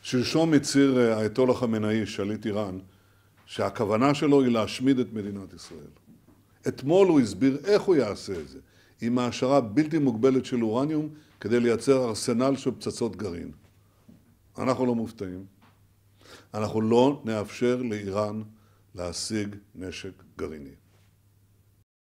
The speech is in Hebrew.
שלשום הצהיר האייתוללה חמינאי, שליט איראן, שהכוונה שלו היא להשמיד את מדינת ישראל. אתמול הוא הסביר איך הוא יעשה את זה, עם העשרה בלתי מוגבלת של אורניום, כדי לייצר ארסנל של פצצות גרעין. אנחנו לא מופתעים. אנחנו לא נאפשר לאיראן להשיג נשק גרעיני.